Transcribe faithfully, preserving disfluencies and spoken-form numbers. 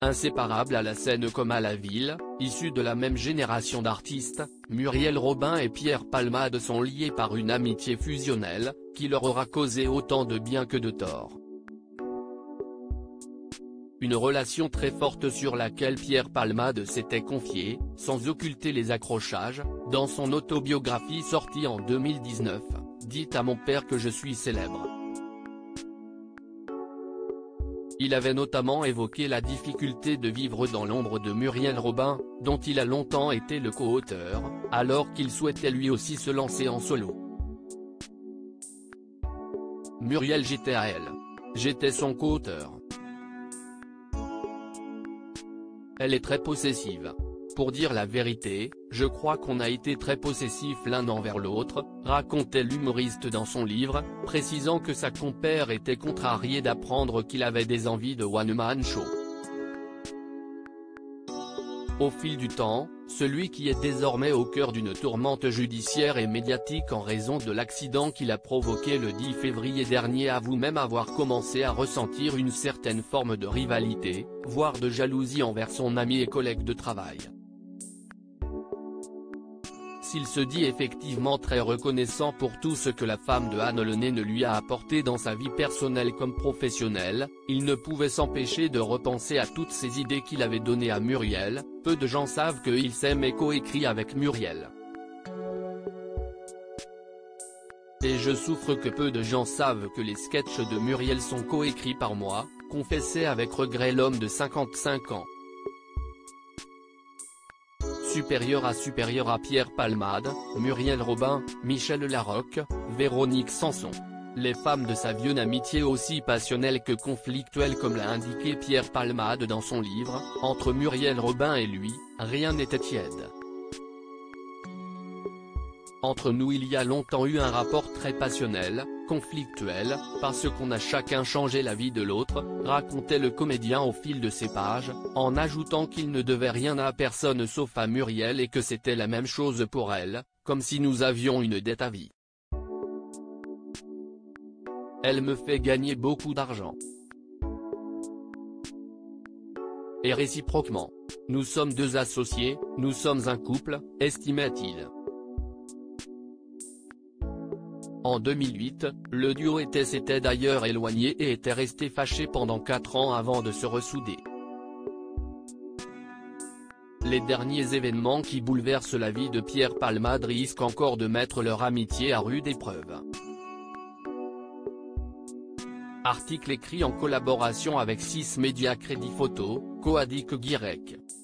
Inséparables à la scène comme à la ville, issus de la même génération d'artistes, Muriel Robin et Pierre Palmade sont liés par une amitié fusionnelle, qui leur aura causé autant de bien que de tort. Une relation très forte sur laquelle Pierre Palmade s'était confié, sans occulter les accrochages, dans son autobiographie sortie en deux mille dix-neuf, « Dites à mon père que je suis célèbre ». Il avait notamment évoqué la difficulté de vivre dans l'ombre de Muriel Robin, dont il a longtemps été le co-auteur, alors qu'il souhaitait lui aussi se lancer en solo. Muriel j'étais à elle. J'étais son co-auteur. Elle est très possessive. Pour dire la vérité, je crois qu'on a été très possessifs l'un envers l'autre, racontait l'humoriste dans son livre, précisant que sa compère était contrariée d'apprendre qu'il avait des envies de one-man show. Au fil du temps, celui qui est désormais au cœur d'une tourmente judiciaire et médiatique en raison de l'accident qu'il a provoqué le dix février dernier avoue même avoir commencé à ressentir une certaine forme de rivalité, voire de jalousie envers son ami et collègue de travail. S'il se dit effectivement très reconnaissant pour tout ce que la femme de Anne Lenay ne lui a apporté dans sa vie personnelle comme professionnelle, il ne pouvait s'empêcher de repenser à toutes ces idées qu'il avait données à Muriel. Peu de gens savent qu'il s'aime et coécrit avec Muriel. Et je souffre que peu de gens savent que les sketchs de Muriel sont coécrits par moi, confessait avec regret l'homme de cinquante-cinq ans. Supérieur à supérieur à Pierre Palmade, Muriel Robin, Michel Larocque, Véronique Sanson. Les femmes de sa vieune amitié aussi passionnelle que conflictuelle comme l'a indiqué Pierre Palmade dans son livre, entre Muriel Robin et lui, rien n'était tiède. Entre nous il y a longtemps eu un rapport très passionnel, conflictuel, parce qu'on a chacun changé la vie de l'autre, racontait le comédien au fil de ses pages, en ajoutant qu'il ne devait rien à personne sauf à Muriel et que c'était la même chose pour elle, comme si nous avions une dette à vie. Elle me fait gagner beaucoup d'argent. Et réciproquement. Nous sommes deux associés, nous sommes un couple, estimait-il. En deux mille huit, le duo était s'était d'ailleurs éloigné et était resté fâché pendant quatre ans avant de se ressouder. Les derniers événements qui bouleversent la vie de Pierre Palmade risquent encore de mettre leur amitié à rude épreuve. Article écrit en collaboration avec six médias Crédit Photo, Coadic Guirec.